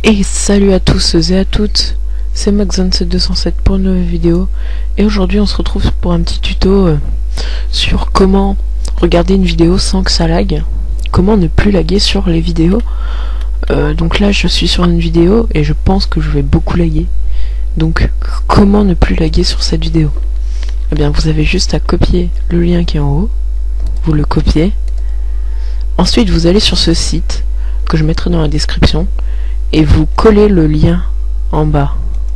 Et salut à tous et à toutes, c'est Maxon7207 pour une nouvelle vidéo. Et aujourd'hui on se retrouve pour un petit tuto sur comment regarder une vidéo sans que ça lag. Comment ne plus laguer sur les vidéos. Donc là je suis sur une vidéo et je pense que je vais beaucoup laguer. Donc comment ne plus laguer sur cette vidéo? Eh bien vous avez juste à copier le lien qui est en haut. Vous le copiez. Ensuite vous allez sur ce site que je mettrai dans la description. Et vous collez le lien en bas.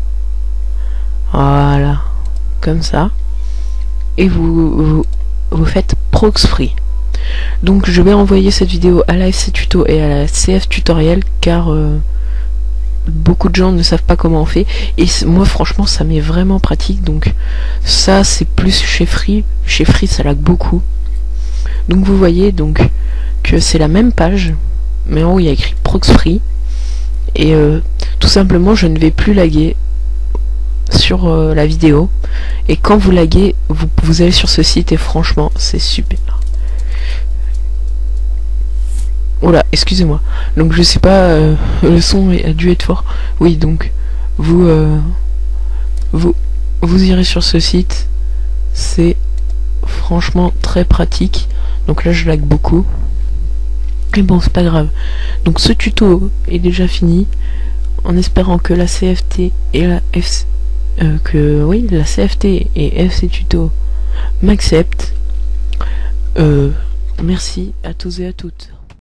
Voilà. Comme ça. Et vous faites Proxfree. Donc je vais envoyer cette vidéo à la FC Tuto et à la CF Tutoriel car beaucoup de gens ne savent pas comment on fait. Et moi franchement ça m'est vraiment pratique. Donc ça c'est plus chez Free. Chez Free ça lag beaucoup. Donc vous voyez donc que c'est la même page. Mais en haut il y a écrit Proxfree. Et tout simplement je ne vais plus laguer sur la vidéo, et quand vous laguez vous allez sur ce site et franchement c'est super. Oula, excusez-moi, donc je sais pas, le son a dû être fort. Oui, donc vous irez sur ce site, c'est franchement très pratique. Donc là je lag beaucoup. Mais bon, c'est pas grave. Donc ce tuto est déjà fini, en espérant que la CFT et la CFT et FC Tuto m'acceptent. Merci à tous et à toutes.